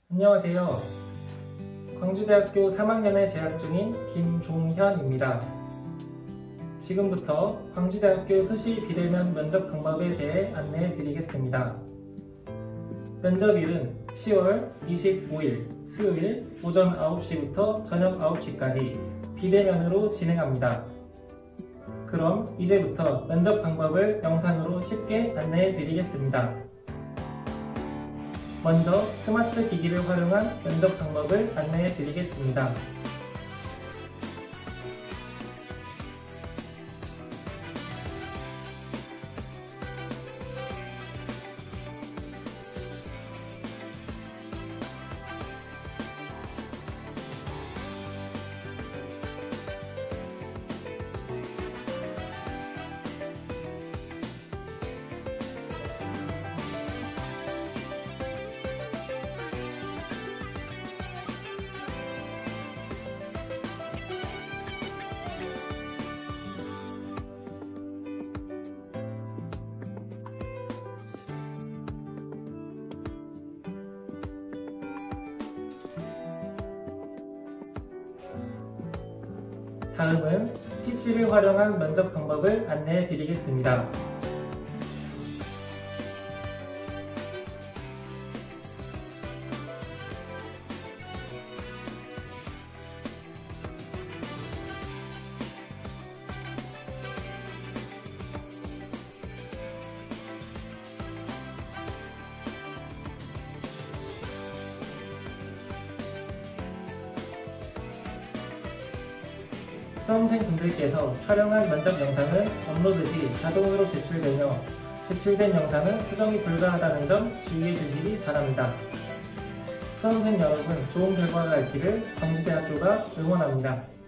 안녕하세요. 광주대학교 3학년에 재학 중인 김종현입니다. 지금부터 광주대학교 수시 비대면 면접 방법에 대해 안내해 드리겠습니다. 면접일은 10월 25일 수요일 오전 9시부터 저녁 9시까지 비대면으로 진행합니다. 그럼 이제부터 면접 방법을 영상으로 쉽게 안내해 드리겠습니다. 먼저 스마트 기기를 활용한 면접 방법을 안내해 드리겠습니다. 다음은 PC를 활용한 면접 방법을 안내해 드리겠습니다. 수험생분들께서 촬영한 면접 영상은 업로드 시 자동으로 제출되며 제출된 영상은 수정이 불가하다는 점 주의해 주시기 바랍니다. 수험생 여러분, 좋은 결과가 있기를 광주대학교가 응원합니다.